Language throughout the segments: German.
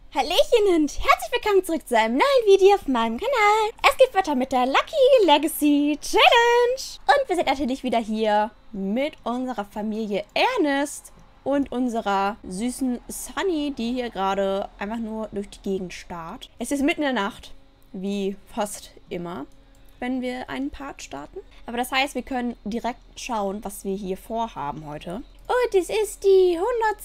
Hallöchen und herzlich willkommen zurück zu einem neuen Video auf meinem Kanal. Es geht weiter mit der Lucky Legacy Challenge. Und wir sind natürlich wieder hier mit unserer Familie Ernest und unserer süßen Sunny, die hier gerade einfach nur durch die Gegend starrt. Es ist mitten in der Nacht, wie fast immer, wenn wir einen Part starten. Aber das heißt, wir können direkt schauen, was wir hier vorhaben heute. Und es ist die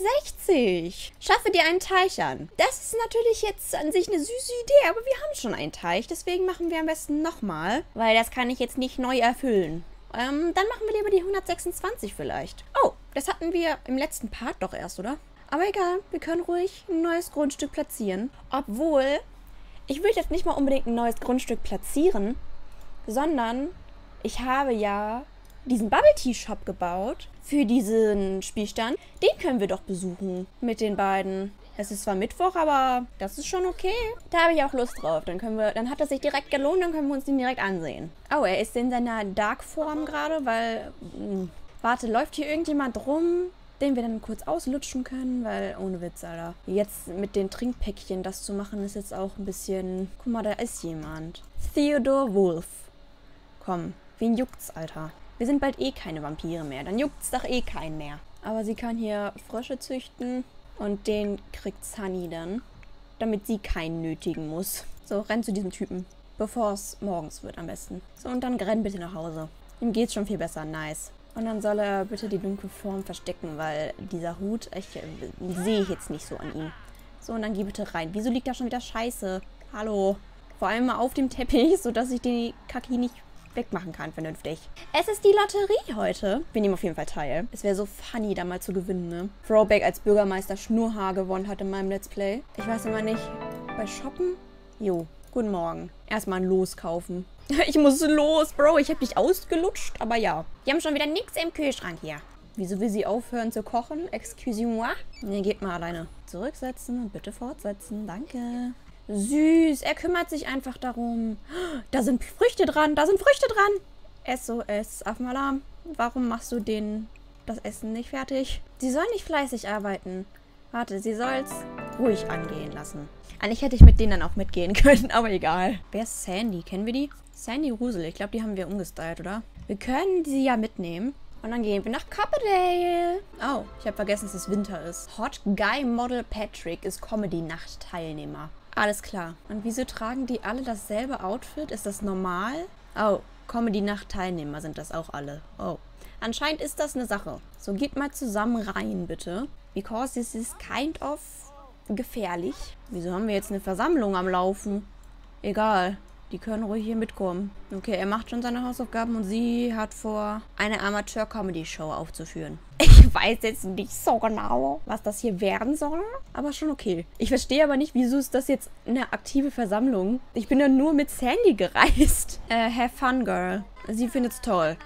160. Schaffe dir einen Teich an. Das ist natürlich jetzt an sich eine süße Idee, aber wir haben schon einen Teich. Deswegen machen wir am besten nochmal, weil das kann ich jetzt nicht neu erfüllen. Dann machen wir lieber die 126 vielleicht. Oh, das hatten wir im letzten Part doch erst, oder? Aber egal, wir können ruhig ein neues Grundstück platzieren. Obwohl, ich will jetzt nicht mal unbedingt ein neues Grundstück platzieren, sondern ich habe ja diesen Bubble Tea Shop gebaut für diesen Spielstand. Den können wir doch besuchen mit den beiden. Es ist zwar Mittwoch, aber das ist schon okay. Da habe ich auch Lust drauf. Dann hat es sich direkt gelohnt, dann können wir uns den direkt ansehen. Oh, er ist in seiner Dark-Form gerade, weil... warte, läuft hier irgendjemand rum, den wir dann kurz auslutschen können? Weil, ohne Witz, Alter. Jetzt mit den Trinkpäckchen das zu machen, ist jetzt auch ein bisschen... Guck mal, da ist jemand. Theodore Wolf. Komm, wen juckt's, Alter? Wir sind bald eh keine Vampire mehr. Dann juckt's doch eh keinen mehr. Aber sie kann hier Frösche züchten. Und den kriegt Sunny dann. Damit sie keinen nötigen muss. So, renn zu diesem Typen. Bevor es morgens wird am besten. So, und dann renn bitte nach Hause. Ihm geht's schon viel besser. Nice. Und dann soll er bitte die dunkle Form verstecken, weil dieser Hut, sehe ich jetzt nicht so an ihm. So, und dann geh bitte rein. Wieso liegt da schon wieder Scheiße? Hallo. Vor allem mal auf dem Teppich, sodass ich die Kacke nicht wegmachen kann, vernünftig. Es ist die Lotterie heute. Wir nehmen auf jeden Fall teil. Es wäre so funny, da mal zu gewinnen, ne? Throwback als Bürgermeister Schnurrhaar gewonnen hat in meinem Let's Play. Ich weiß immer nicht. Bei Shoppen? Jo, guten Morgen. Erstmal ein Los kaufen. Ich muss los, Bro. Ich habe dich ausgelutscht, aber ja. Die haben schon wieder nichts im Kühlschrank hier. Wieso will sie aufhören zu kochen? Excusez-moi. Nee, geht mal alleine. Zurücksetzen und bitte fortsetzen. Danke. Süß, er kümmert sich einfach darum. Da sind Früchte dran, da sind Früchte dran. SOS, Affenalarm. Warum machst du das Essen nicht fertig? Sie soll nicht fleißig arbeiten. Warte, sie soll es ruhig angehen lassen. Eigentlich hätte ich mit denen dann auch mitgehen können, aber egal. Wer ist Sandy? Kennen wir die? Sandy Rusel, ich glaube, die haben wir umgestylt, oder? Wir können sie ja mitnehmen. Und dann gehen wir nach Copperdale. Oh, ich habe vergessen, dass es Winter ist. Hot Guy Model Patrick ist Comedy-Nacht-Teilnehmer. Alles klar. Und wieso tragen die alle dasselbe Outfit? Ist das normal? Oh, Comedy-Nacht-Teilnehmer sind das auch alle. Oh. Anscheinend ist das eine Sache. So, geht mal zusammen rein, bitte. Because this is kind of gefährlich. Wieso haben wir jetzt eine Versammlung am Laufen? Egal. Die können ruhig hier mitkommen. Okay, er macht schon seine Hausaufgaben und sie hat vor, eine Amateur-Comedy-Show aufzuführen. Ich weiß jetzt nicht so genau, was das hier werden soll, aber schon okay. Ich verstehe aber nicht, wieso ist das jetzt eine aktive Versammlung? Ich bin ja nur mit Sandy gereist. Have fun, girl. Sie findet's toll.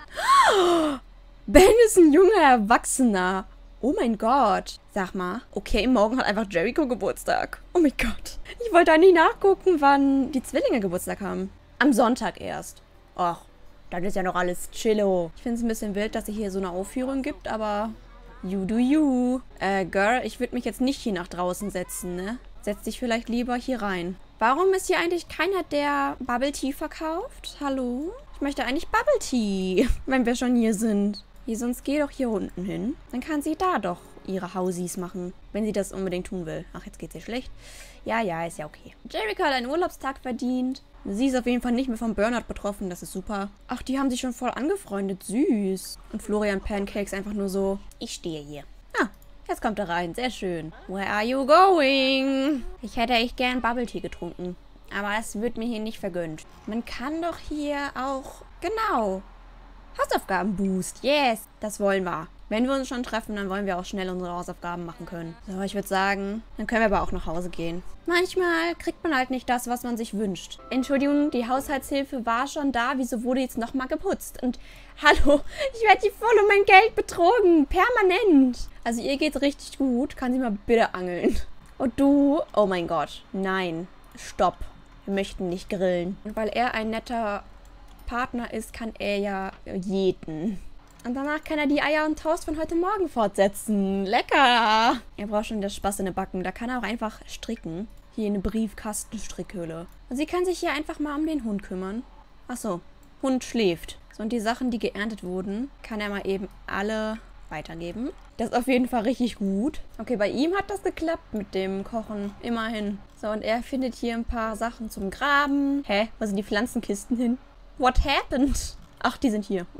Ben ist ein junger Erwachsener. Oh mein Gott. Sag mal, okay, morgen hat einfach Jericho Geburtstag. Oh mein Gott. Ich wollte eigentlich nachgucken, wann die Zwillinge Geburtstag haben. Am Sonntag erst. Och, das ist ja noch alles chillo. Ich finde es ein bisschen wild, dass es hier so eine Aufführung gibt, aber you do you. Girl, ich würde mich jetzt nicht hier nach draußen setzen, ne? Setz dich vielleicht lieber hier rein. Warum ist hier eigentlich keiner, der Bubble Tea verkauft? Hallo? Ich möchte eigentlich Bubble Tea, wenn wir schon hier sind. Sonst geh doch hier unten hin. Dann kann sie da doch ihre Hausies machen, wenn sie das unbedingt tun will. Ach, jetzt geht's ihr schlecht. Ja, ist ja okay. Jericho hat einen Urlaubstag verdient. Sie ist auf jeden Fall nicht mehr vom Burnout betroffen. Das ist super. Ach, die haben sich schon voll angefreundet. Süß. Und Florian Pancakes einfach nur so, ich stehe hier. Ah, jetzt kommt er rein. Sehr schön. Where are you going? Ich hätte echt gern Bubble Tea getrunken. Aber es wird mir hier nicht vergönnt. Man kann doch hier auch... Genau. Hausaufgaben-Boost. Yes, das wollen wir. Wenn wir uns schon treffen, dann wollen wir auch schnell unsere Hausaufgaben machen können. So, ich würde sagen, dann können wir aber auch nach Hause gehen. Manchmal kriegt man halt nicht das, was man sich wünscht. Entschuldigung, die Haushaltshilfe war schon da. Wieso wurde jetzt nochmal geputzt? Und hallo, ich werde hier voll um mein Geld betrogen. Permanent. Also ihr geht's richtig gut. Kann sie mal bitte angeln. Und du? Oh mein Gott. Nein. Stopp. Wir möchten nicht grillen. Und weil er ein netter Partner ist, kann er ja jäten. Und danach kann er die Eier und Toast von heute Morgen fortsetzen. Lecker! Er braucht schon das Spaß in den Backen. Da kann er auch einfach stricken. Hier eine Briefkastenstrickhülle. Und sie kann sich hier einfach mal um den Hund kümmern. Achso, Hund schläft. So, und die Sachen, die geerntet wurden, kann er mal eben alle weitergeben. Das ist auf jeden Fall richtig gut. Okay, bei ihm hat das geklappt mit dem Kochen. Immerhin. So, und er findet hier ein paar Sachen zum Graben. Hä? Wo sind die Pflanzenkisten hin? What happened? Ach, die sind hier.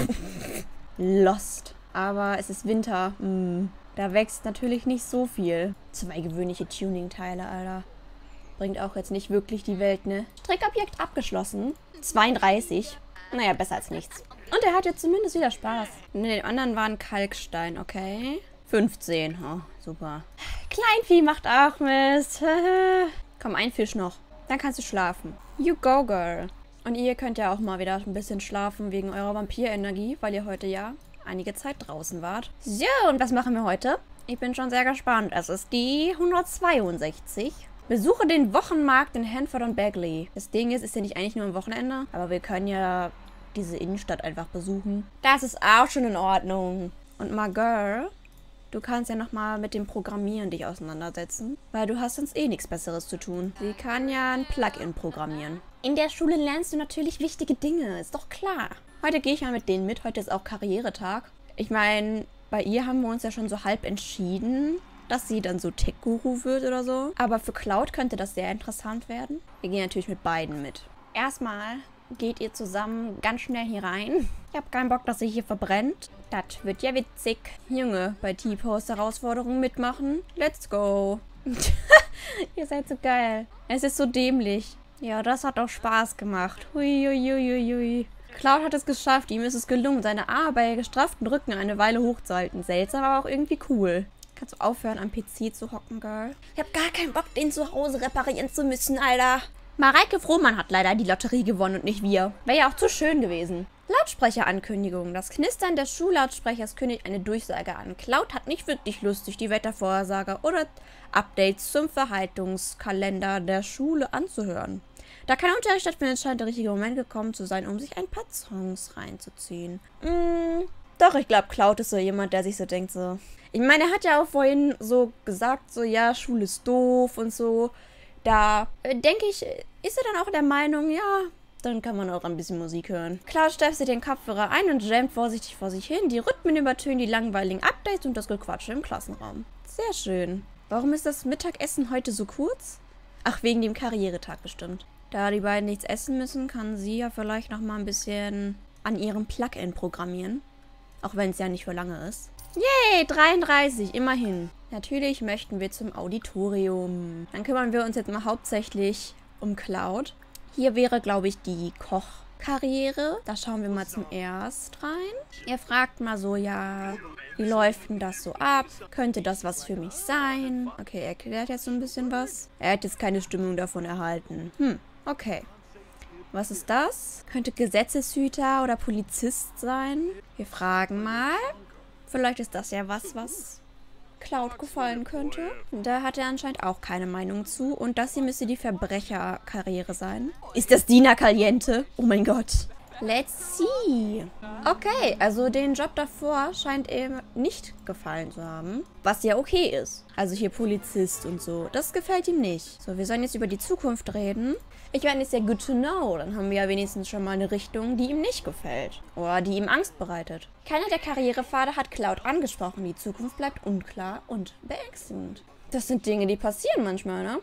Lost. Aber es ist Winter. Da wächst natürlich nicht so viel. 2 gewöhnliche Tuning-Teile, Alter. Bringt auch jetzt nicht wirklich die Welt, ne? Strickobjekt abgeschlossen. 32. Naja, besser als nichts. Und er hat jetzt zumindest wieder Spaß. Ne, den anderen waren Kalkstein, okay. 15. Oh, super. Kleinvieh macht auch Mist. Komm, ein Fisch noch. Dann kannst du schlafen. You go, girl. Und ihr könnt ja auch mal wieder ein bisschen schlafen wegen eurer Vampirenergie, weil ihr heute ja einige Zeit draußen wart. So, und was machen wir heute? Ich bin schon sehr gespannt. Es ist die 162. Besuche den Wochenmarkt in Hanford und Bagley. Das Ding ist ja nicht eigentlich nur am Wochenende, aber wir können ja diese Innenstadt einfach besuchen. Das ist auch schon in Ordnung. Und my girl, du kannst ja nochmal mit dem Programmieren dich auseinandersetzen, weil du hast sonst eh nichts Besseres zu tun. Sie kann ja ein Plugin programmieren. In der Schule lernst du natürlich wichtige Dinge, ist doch klar. Heute gehe ich mal mit denen mit, heute ist auch Karrieretag. Ich meine, bei ihr haben wir uns ja schon so halb entschieden, dass sie dann so Tech-Guru wird oder so. Aber für Cloud könnte das sehr interessant werden. Wir gehen natürlich mit beiden mit. Erstmal geht ihr zusammen ganz schnell hier rein. Ich habe keinen Bock, dass sie hier verbrennt. Das wird ja witzig. Junge, bei T-Post-Herausforderungen mitmachen. Let's go. Ihr seid so geil. Es ist so dämlich. Ja, das hat auch Spaß gemacht. Hui. Cloud hat es geschafft. Ihm ist es gelungen, seine Arme bei gestrafften Rücken eine Weile hochzuhalten. Seltsam, aber auch irgendwie cool. Kannst du aufhören, am PC zu hocken, Girl? Ich habe gar keinen Bock, den zu Hause reparieren zu müssen, Alter. Mareike Frohmann hat leider die Lotterie gewonnen und nicht wir. Wäre ja auch zu schön gewesen. Lautsprecherankündigung. Das Knistern des Schullautsprechers kündigt eine Durchsage an. Cloud hat nicht wirklich Lust, sich die Wettervorhersage oder Updates zum Verhaltungskalender der Schule anzuhören. Da kein Unterricht stattfindet, scheint der richtige Moment gekommen zu sein, um sich ein paar Songs reinzuziehen. Doch, ich glaube, Cloud ist so jemand, der sich so denkt, so... Ich meine, er hat ja auch vorhin so gesagt, so, ja, Schule ist doof und so. Da, denke ich, ist er dann auch der Meinung, ja, dann kann man auch ein bisschen Musik hören. Cloud stöpselt den Kopfhörer ein und jammt vorsichtig vor sich hin. Die Rhythmen übertönen die langweiligen Updates und das Gequatsche im Klassenraum. Sehr schön. Warum ist das Mittagessen heute so kurz? Ach, wegen dem Karrieretag bestimmt. Da die beiden nichts essen müssen, kann sie ja vielleicht noch mal ein bisschen an ihrem Plugin programmieren. Auch wenn es ja nicht für lange ist. Yay, 33, immerhin. Natürlich möchten wir zum Auditorium. Dann kümmern wir uns jetzt mal hauptsächlich um Cloud. Hier wäre, glaube ich, die Kochkarriere. Da schauen wir mal zum erst rein. Ihr fragt mal so, ja, wie läuft denn das so ab? Könnte das was für mich sein? Okay, er erklärt jetzt so ein bisschen was. Er hat jetzt keine Stimmung davon erhalten. Okay. Was ist das? Könnte Gesetzeshüter oder Polizist sein? Wir fragen mal. Vielleicht ist das ja was Cloud gefallen könnte. Da hat er anscheinend auch keine Meinung zu. Und das hier müsste die Verbrecherkarriere sein. Ist das Dina Caliente? Oh mein Gott. Let's see. Okay, also den Job davor scheint ihm nicht gefallen zu haben. Was ja okay ist. Also hier Polizist und so. Das gefällt ihm nicht. So, wir sollen jetzt über die Zukunft reden. Ich meine, ist ja good to know. Dann haben wir ja wenigstens schon mal eine Richtung, die ihm nicht gefällt. Oder die ihm Angst bereitet. Keiner der Karrierepfade hat Cloud angesprochen. Die Zukunft bleibt unklar und beängstigend. Das sind Dinge, die passieren manchmal, ne?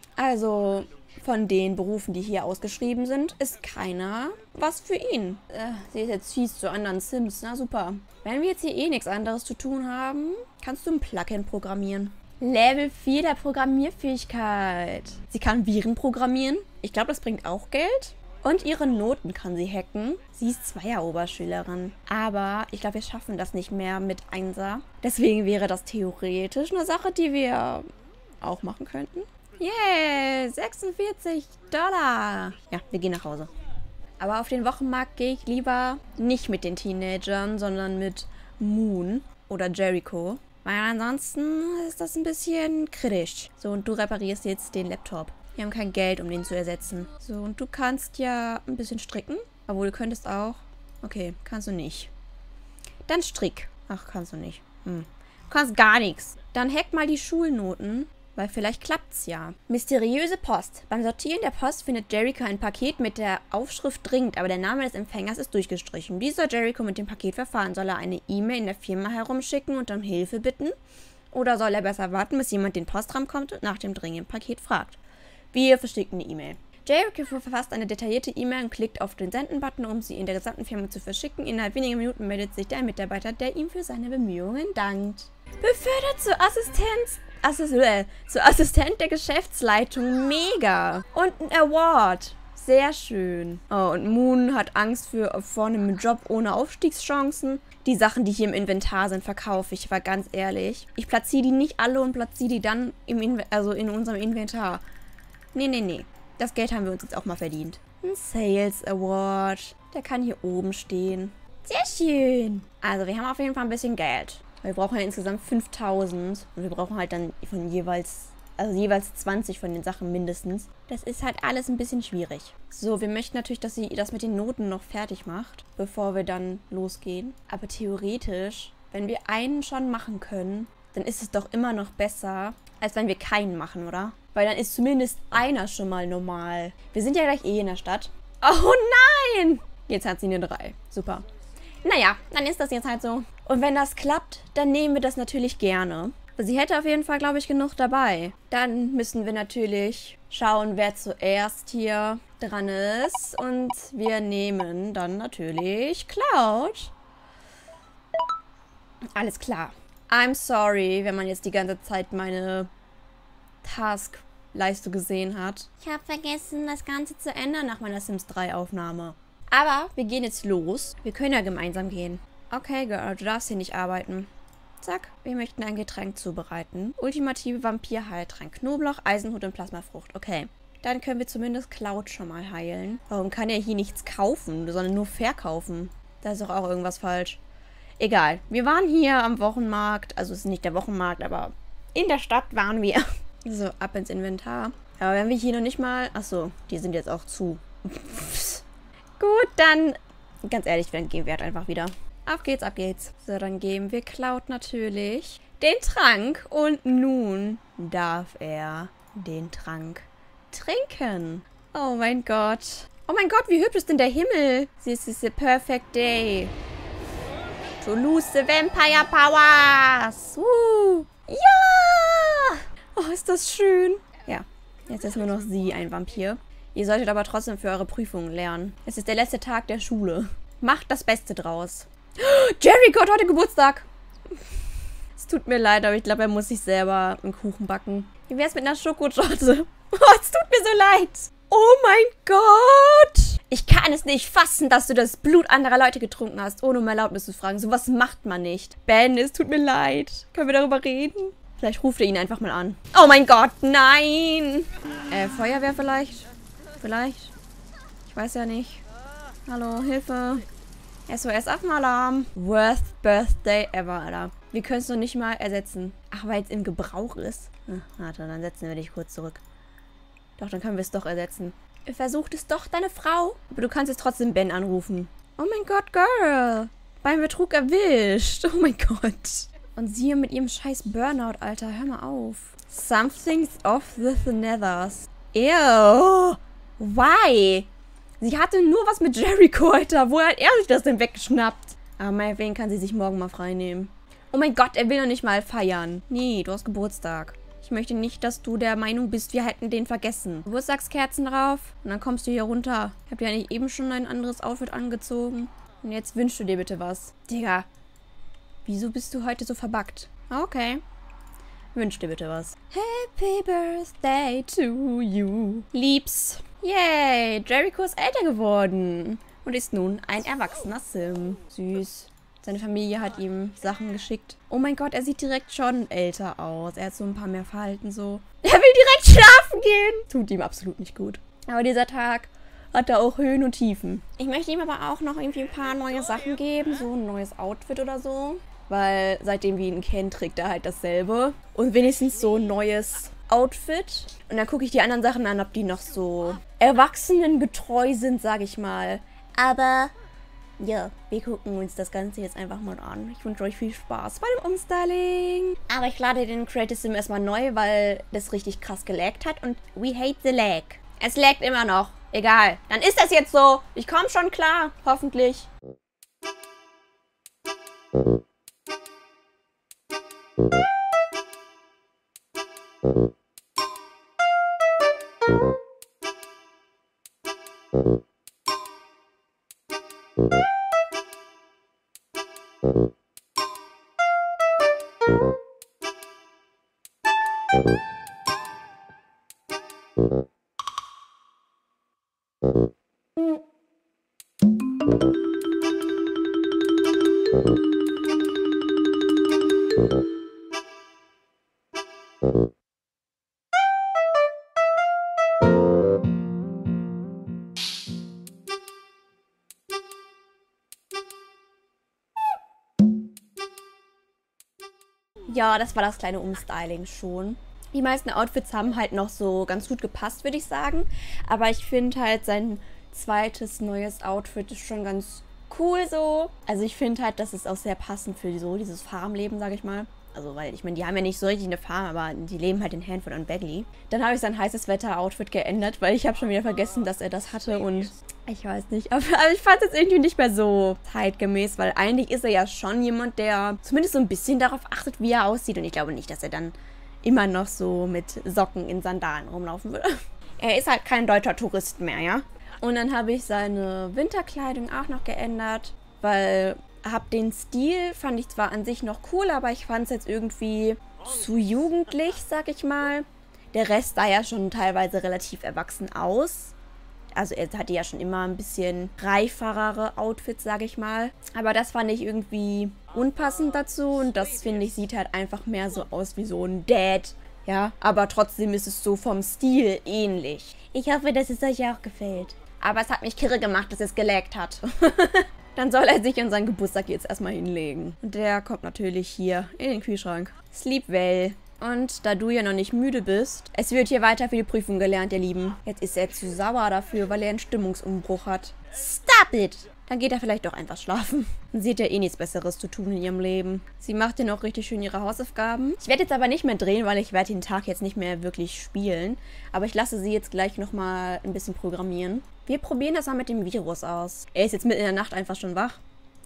Also, von den Berufen, die hier ausgeschrieben sind, ist keiner was für ihn. Sie ist jetzt fies zu anderen Sims. Na super. Wenn wir jetzt hier eh nichts anderes zu tun haben, kannst du ein Plugin programmieren. Level 4 der Programmierfähigkeit. Sie kann Viren programmieren. Ich glaube, das bringt auch Geld. Und ihre Noten kann sie hacken. Sie ist Zweier-Oberschülerin. Aber ich glaube, wir schaffen das nicht mehr mit Einser. Deswegen wäre das theoretisch eine Sache, die wir auch machen könnten. Yay, $46. Ja, wir gehen nach Hause. Aber auf den Wochenmarkt gehe ich lieber nicht mit den Teenagern, sondern mit Moon oder Jericho. Weil ansonsten ist das ein bisschen kritisch. So, und du reparierst jetzt den Laptop. Wir haben kein Geld, um den zu ersetzen. So, und du kannst ja ein bisschen stricken. Obwohl, du könntest auch... Okay, kannst du nicht. Dann strick. Ach, kannst du nicht. Du kannst gar nichts. Dann hack mal die Schulnoten. Weil vielleicht klappt's ja. Mysteriöse Post. Beim Sortieren der Post findet Jericho ein Paket mit der Aufschrift dringend, aber der Name des Empfängers ist durchgestrichen. Wie soll Jericho mit dem Paket verfahren? Soll er eine E-Mail in der Firma herumschicken und um Hilfe bitten? Oder soll er besser warten, bis jemand den Postraum kommt und nach dem dringenden Paket fragt? Wir verschicken eine E-Mail. Jericho verfasst eine detaillierte E-Mail und klickt auf den Senden-Button, um sie in der gesamten Firma zu verschicken. Innerhalb weniger Minuten meldet sich der Mitarbeiter, der ihm für seine Bemühungen dankt. Befördert zur Assistent der Geschäftsleitung. Mega. Und ein Award. Sehr schön. Oh, und Moon hat Angst vor einem Job ohne Aufstiegschancen. Die Sachen, die hier im Inventar sind, verkaufe ich. Aber ganz ehrlich, ich platziere die nicht alle und platziere die dann in unserem Inventar. Nee. Das Geld haben wir uns jetzt auch mal verdient. Ein Sales Award. Der kann hier oben stehen. Sehr schön. Also, wir haben auf jeden Fall ein bisschen Geld. Wir brauchen ja insgesamt 5.000. Und wir brauchen halt dann von jeweils 20 von den Sachen mindestens. Das ist halt alles ein bisschen schwierig. So, wir möchten natürlich, dass sie das mit den Noten noch fertig macht, bevor wir dann losgehen. Aber theoretisch, wenn wir einen schon machen können, dann ist es doch immer noch besser, als wenn wir keinen machen, oder? Weil dann ist zumindest einer schon mal normal. Wir sind ja gleich in der Stadt. Oh nein! Jetzt hat sie eine 3. Super. Naja, dann ist das jetzt halt so. Und wenn das klappt, dann nehmen wir das natürlich gerne. Sie hätte auf jeden Fall, glaube ich, genug dabei. Dann müssen wir natürlich schauen, wer zuerst hier dran ist. Und wir nehmen dann natürlich Cloud. Alles klar. I'm sorry, wenn man jetzt die ganze Zeit meine Taskleiste gesehen hat. Ich habe vergessen, das Ganze zu ändern nach meiner Sims 3 Aufnahme. Aber wir gehen jetzt los. Wir können ja gemeinsam gehen. Okay, Girl, du darfst hier nicht arbeiten. Zack, wir möchten ein Getränk zubereiten. Ultimative Vampirheiltrank. Knoblauch, Eisenhut und Plasmafrucht. Okay, dann können wir zumindest Cloud schon mal heilen. Warum kann er hier nichts kaufen, sondern nur verkaufen? Da ist doch auch irgendwas falsch. Egal, wir waren hier am Wochenmarkt. Also es ist nicht der Wochenmarkt, aber in der Stadt waren wir. So, ab ins Inventar. Aber wenn wir hier noch nicht mal... Achso, die sind jetzt auch zu. Gut, dann... Ganz ehrlich, dann gehen wir halt einfach wieder. Auf geht's, ab geht's. So, dann geben wir Cloud natürlich den Trank. Und nun darf er den Trank trinken. Oh mein Gott. Oh mein Gott, wie hübsch ist denn der Himmel? This is a perfect day. To lose the vampire powers. Ja! Oh, ist das schön. Ja, jetzt ist nur noch sie ein Vampir. Ihr solltet aber trotzdem für eure Prüfungen lernen. Es ist der letzte Tag der Schule. Macht das Beste draus. Jericho hat heute Geburtstag. Es tut mir leid, aber ich glaube, er muss sich selber einen Kuchen backen. Wie wär's mit einer Schokotorte? Oh, es tut mir so leid. Oh mein Gott. Ich kann es nicht fassen, dass du das Blut anderer Leute getrunken hast, ohne um Erlaubnis zu fragen. Sowas macht man nicht. Ben, es tut mir leid. Können wir darüber reden? Vielleicht ruft er ihn einfach mal an. Oh mein Gott, nein. Feuerwehr vielleicht? Vielleicht? Ich weiß ja nicht. Hallo, Hilfe. SOS-Alarm. Worst Birthday ever, Alter. Wir können es noch nicht mal ersetzen. Ach, weil es im Gebrauch ist. Warte, dann setzen wir dich kurz zurück. Doch, dann können wir es doch ersetzen. Versucht es doch, deine Frau. Aber du kannst jetzt trotzdem Ben anrufen. Oh mein Gott, Girl. Beim Betrug erwischt. Oh mein Gott. Und sie hier mit ihrem scheiß Burnout, Alter. Hör mal auf. Something's off with the nethers. Ew. Why? Sie hatte nur was mit Jericho, Alter. Woher hat er sich das denn weggeschnappt? Aber meinetwegen kann sie sich morgen mal frei nehmen. Oh mein Gott, er will noch nicht mal feiern. Nee, du hast Geburtstag. Ich möchte nicht, dass du der Meinung bist, wir hätten den vergessen. Geburtstagskerzen drauf und dann kommst du hier runter. Ich habe ja nicht eben schon ein anderes Outfit angezogen. Und jetzt wünschst du dir bitte was. Digga, wieso bist du heute so verbuggt? Okay. Wünsch dir bitte was. Happy Birthday to you. Liebs. Yay, Jericho ist älter geworden. Und ist nun ein erwachsener Sim. Süß. Seine Familie hat ihm Sachen geschickt. Oh mein Gott, er sieht direkt schon älter aus. Er hat so ein paar mehr Verhalten so. Er will direkt schlafen gehen. Tut ihm absolut nicht gut. Aber dieser Tag hat er auch Höhen und Tiefen. Ich möchte ihm aber auch noch irgendwie ein paar neue Sachen geben. So ein neues Outfit oder so. Weil seitdem wir ihn kennen, trägt er halt dasselbe. Und wenigstens so ein neues Outfit. Und dann gucke ich die anderen Sachen an, ob die noch so erwachsenengetreu sind, sage ich mal. Aber ja, wir gucken uns das Ganze jetzt einfach mal an. Ich wünsche euch viel Spaß bei dem Umstyling. Aber ich lade den Creative Sim erstmal neu, weil das richtig krass gelaggt hat. Und we hate the lag. Es laggt immer noch. Egal. Dann ist das jetzt so. Ich komme schon klar. Hoffentlich. Ja, das war das kleine Umstyling schon. Die meisten Outfits haben halt noch so ganz gut gepasst, würde ich sagen. Aber ich finde halt, sein zweites neues Outfit ist schon ganz cool so. Also ich finde halt, das ist auch sehr passend für so dieses Farmleben, sage ich mal. Also, weil, ich meine, die haben ja nicht so richtig eine Farm, aber die leben halt in Hanford und Bagley. Dann habe ich sein heißes Wetter-Outfit geändert, weil ich habe schon wieder vergessen, dass er das hatte und ich weiß nicht. Aber ich fand es jetzt irgendwie nicht mehr so zeitgemäß, weil eigentlich ist er ja schon jemand, der zumindest so ein bisschen darauf achtet, wie er aussieht. Und ich glaube nicht, dass er dann immer noch so mit Socken in Sandalen rumlaufen würde. Er ist halt kein deutscher Tourist mehr, ja. Und dann habe ich seine Winterkleidung auch noch geändert, weil den Stil fand ich zwar an sich noch cool, aber ich fand es jetzt irgendwie zu jugendlich, sag ich mal. Der Rest sah ja schon teilweise relativ erwachsen aus. Also er hatte ja schon immer ein bisschen reiferere Outfits, sag ich mal. Aber das fand ich irgendwie unpassend dazu und das, finde ich, sieht halt einfach mehr so aus wie so ein Dad. Ja, aber trotzdem ist es so vom Stil ähnlich. Ich hoffe, dass es euch auch gefällt. Aber es hat mich kirre gemacht, dass es gelaggt hat. Dann soll er sich an seinen Geburtstag jetzt erstmal hinlegen. Und der kommt natürlich hier in den Kühlschrank. Sleep well. Und da du ja noch nicht müde bist, es wird hier weiter für die Prüfung gelernt, ihr Lieben. Jetzt ist er zu sauer dafür, weil er einen Stimmungsumbruch hat. Stop it! Dann geht er vielleicht doch einfach schlafen. Und sie hat ja eh nichts Besseres zu tun in ihrem Leben. Sie macht ja noch richtig schön ihre Hausaufgaben. Ich werde jetzt aber nicht mehr drehen, weil ich werde den Tag jetzt nicht mehr wirklich spielen. Aber ich lasse sie jetzt gleich nochmal ein bisschen programmieren. Wir probieren das mal mit dem Virus aus. Er ist jetzt mitten in der Nacht einfach schon wach.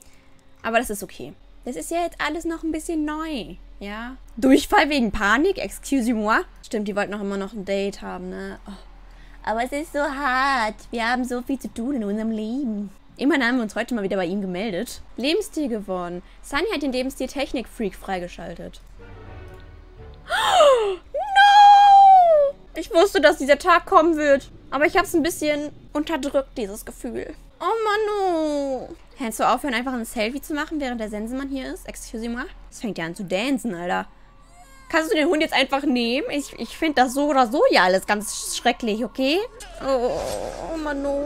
Aber das ist okay. Das ist ja jetzt alles noch ein bisschen neu. Ja. Durchfall wegen Panik? Excusez-moi. Stimmt, die wollten noch immer noch ein Date haben, ne? Oh. Aber es ist so hart. Wir haben so viel zu tun in unserem Leben. Immerhin haben wir uns heute mal wieder bei ihm gemeldet. Lebensstil gewonnen. Sunny hat den Lebensstil Technik-Freak freigeschaltet. Oh, no! Ich wusste, dass dieser Tag kommen wird. Aber ich habe es ein bisschen unterdrückt, dieses Gefühl. Oh Manu. Kannst du aufhören, einfach ein Selfie zu machen, während der Sensemann hier ist? Excusez-moi. Das fängt ja an zu dancen, Alter. Kannst du den Hund jetzt einfach nehmen? Ich finde das so oder so ja alles ganz schrecklich, okay? Oh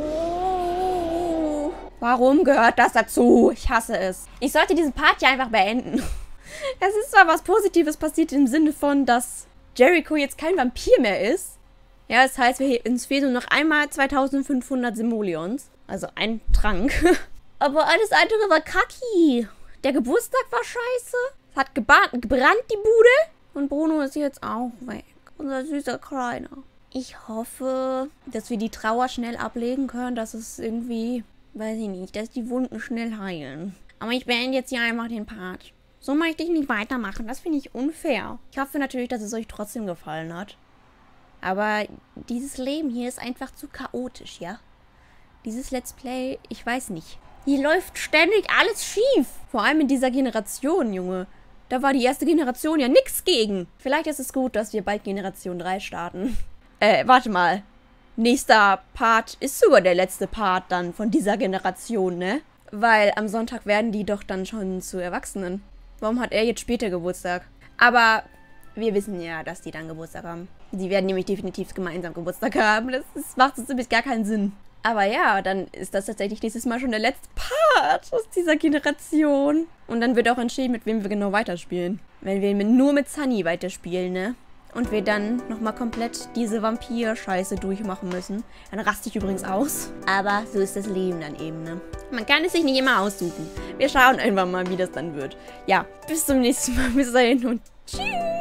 Manu. Warum gehört das dazu? Ich hasse es. Ich sollte diesen Part ja einfach beenden. Es ist zwar was Positives passiert im Sinne von, dass Jericho jetzt kein Vampir mehr ist. Ja, das heißt, uns fehlen nur noch einmal 2500 Simoleons. Also ein Trank. Aber alles andere war kacki. Der Geburtstag war scheiße. Es hat gebrannt, die Bude. Und Bruno ist jetzt auch weg. Unser süßer Kleiner. Ich hoffe, dass wir die Trauer schnell ablegen können, dass es irgendwie, weiß ich nicht, dass die Wunden schnell heilen. Aber ich beende jetzt hier einfach den Part. So möchte ich nicht weitermachen. Das finde ich unfair. Ich hoffe natürlich, dass es euch trotzdem gefallen hat. Aber dieses Leben hier ist einfach zu chaotisch, ja? Dieses Let's Play, ich weiß nicht. Hier läuft ständig alles schief. Vor allem in dieser Generation, Junge. Da war die erste Generation ja nix gegen. Vielleicht ist es gut, dass wir bald Generation 3 starten. Warte mal. Nächster Part ist sogar der letzte Part dann von dieser Generation, ne? Weil am Sonntag werden die doch dann schon zu Erwachsenen. Warum hat er jetzt später Geburtstag? Aber wir wissen ja, dass die dann Geburtstag haben. Die werden nämlich definitiv gemeinsam Geburtstag haben. Das macht so gar keinen Sinn. Aber ja, dann ist das tatsächlich dieses Mal schon der letzte Part aus dieser Generation. Und dann wird auch entschieden, mit wem wir genau weiterspielen. Wenn wir nur mit Sunny weiterspielen, ne? Und wir dann nochmal komplett diese Vampir-Scheiße durchmachen müssen. Dann raste ich übrigens aus. Aber so ist das Leben dann eben, ne? Man kann es sich nicht immer aussuchen. Wir schauen einfach mal, wie das dann wird. Ja, bis zum nächsten Mal. Bis dahin und tschüss.